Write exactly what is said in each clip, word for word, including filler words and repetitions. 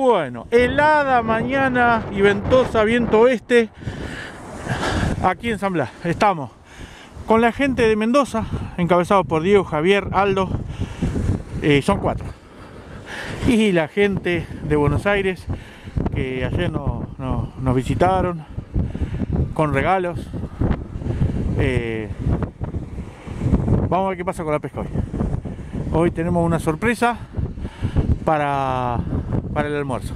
Bueno, helada mañana y ventosa, viento oeste, aquí en San Blas. Estamos con la gente de Mendoza, encabezado por Diego, Javier, Aldo, eh, son cuatro. Y la gente de Buenos Aires, que ayer no, no, nos visitaron con regalos. Eh, vamos a ver qué pasa con la pesca hoy. Hoy tenemos una sorpresa para, para el almuerzo.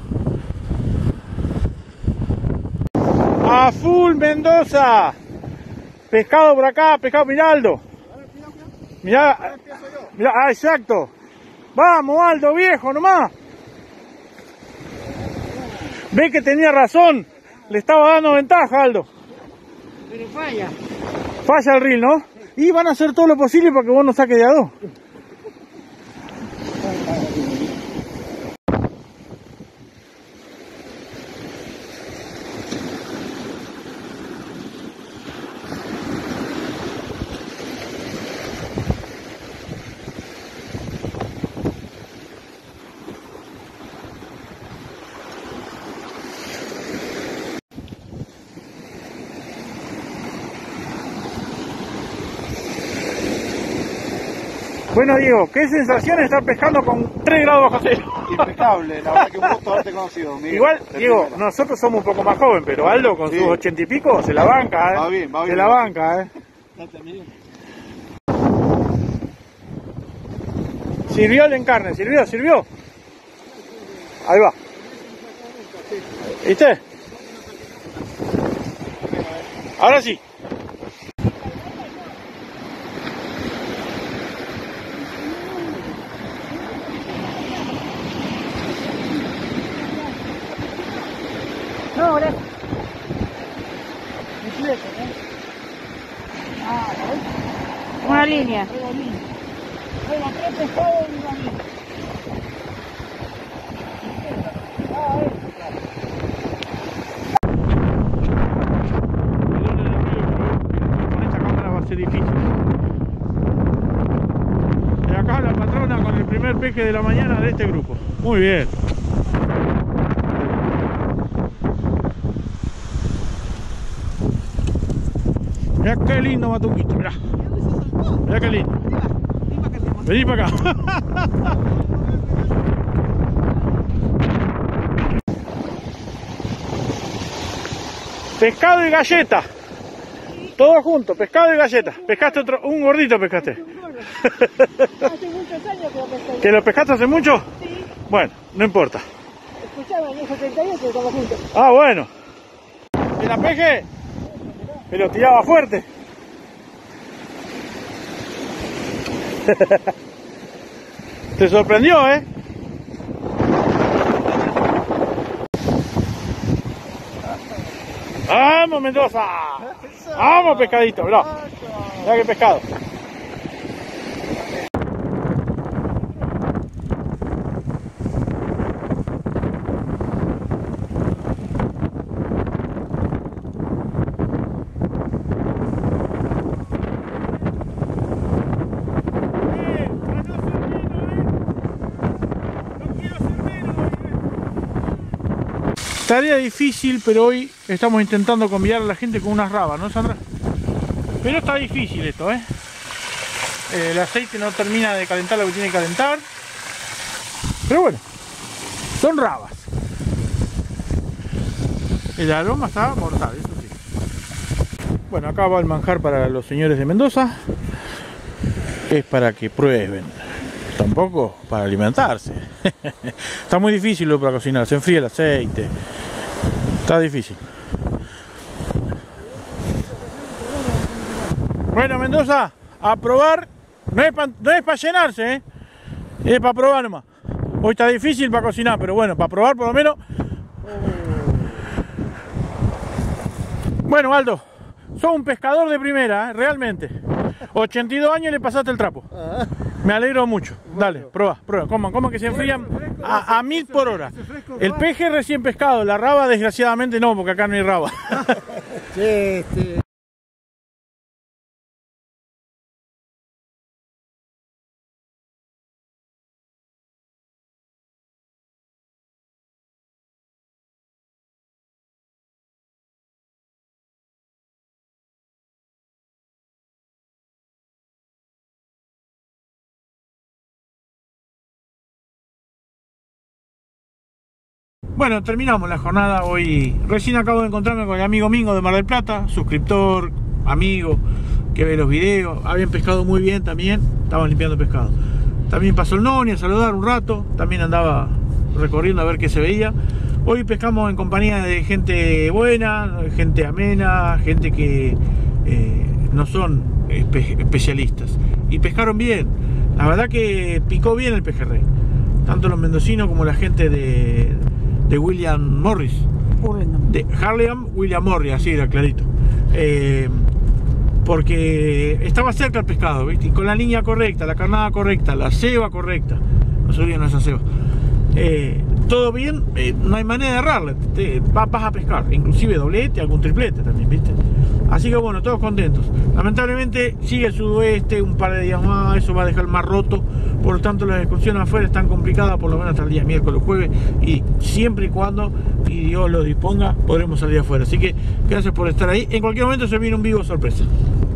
A full Mendoza. Pescado por acá, pescado Miraldo. Mirá, mirá, ah, exacto. Vamos, Aldo, viejo, nomás. Ve que tenía razón. Le estaba dando ventaja, Aldo. Pero falla. Falla el reel, ¿no? Y van a hacer todo lo posible para que vos no saques de a dos. Bueno, Diego, ¿qué sensación estar pescando con tres grados bajo cero? Impecable, la verdad que un gusto haberte conocido, Miguel. Igual, Diego, primera. Nosotros somos un poco más joven, pero Aldo con sí. sus ochenta y pico se la banca, ¿eh? Va bien, va bien. Se la banca, ¿eh? Sirvió el encarne, sirvió, sirvió. Ahí va. ¿Viste? Ahora sí. No, ahora. Completo, ¿eh? Ah, ¿ves? Una línea. Venga, tres pescados y una línea. Ah, eh. Con esta cámara va a ser difícil. Y acá la patrona con el primer peje de la mañana de este grupo. Muy bien. Mirá qué lindo matuquito, mirá. Mirá qué lindo. Vení para acá. Pescado y galleta. Todo junto, pescado y galleta. Pescaste otro, un gordito pescaste. Hace muchos años que lo pesqué. ¿Que lo pescaste hace mucho? Sí. Bueno, no importa. Escuchaba, en el setenta y ocho estaba juntos. Ah, bueno. ¿Y la peje? Pero tiraba fuerte. Te sorprendió, ¿eh? ¡Vamos, Mendoza! ¡Vamos, pescadito! Mirá, mirá qué pescado. Tarea difícil, pero hoy estamos intentando convidar a la gente con unas rabas, ¿no, Sandra? Pero está difícil esto, ¿eh? El aceite no termina de calentar lo que tiene que calentar. Pero bueno, son rabas. El aroma está mortal, eso sí. Bueno, acá va el manjar para los señores de Mendoza. Es para que prueben. Tampoco para alimentarse. Está muy difícil lo para cocinar, se enfría el aceite. Está difícil. Bueno, Mendoza, a probar. No es para no es para llenarse, ¿eh? Es para probar nomás. Hoy está difícil para cocinar, pero bueno, para probar por lo menos. Bueno, Aldo, sos un pescador de primera, ¿eh? Realmente. ochenta y dos años y le pasaste el trapo. Me alegro mucho. Dale, prueba, prueba. Coman, coman que se enfrían a, a mil por hora. El peje recién pescado, la raba desgraciadamente no, porque acá no hay raba. Sí, sí. Bueno, terminamos la jornada hoy. Recién acabo de encontrarme con el amigo Mingo de Mar del Plata, suscriptor, amigo, que ve los videos. Habían pescado muy bien también, estaban limpiando pescado. También pasó el Noni a saludar un rato, también andaba recorriendo a ver qué se veía. Hoy pescamos en compañía de gente buena, gente amena, gente que eh, no son espe especialistas. Y pescaron bien. La verdad que picó bien el pejerrey. Tanto los mendocinos como la gente de, de William Morris. De Harlem William Morris, así era clarito. Eh, porque estaba cerca el pescado, ¿viste? Y con la línea correcta, la carnada correcta, la ceba correcta. No se olviden esa ceba. Eh, todo bien, eh, no hay manera de errarle, te, vas, vas a pescar, inclusive doblete, algún triplete también, ¿viste? Así que bueno, todos contentos. Lamentablemente sigue el sudoeste un par de días más, eso va a dejar el mar roto, por lo tanto las excursiones afuera están complicadas, por lo menos hasta el día miércoles, jueves, y siempre y cuando y Dios lo disponga, podremos salir afuera. Así que gracias por estar ahí. En cualquier momento se viene un vivo sorpresa.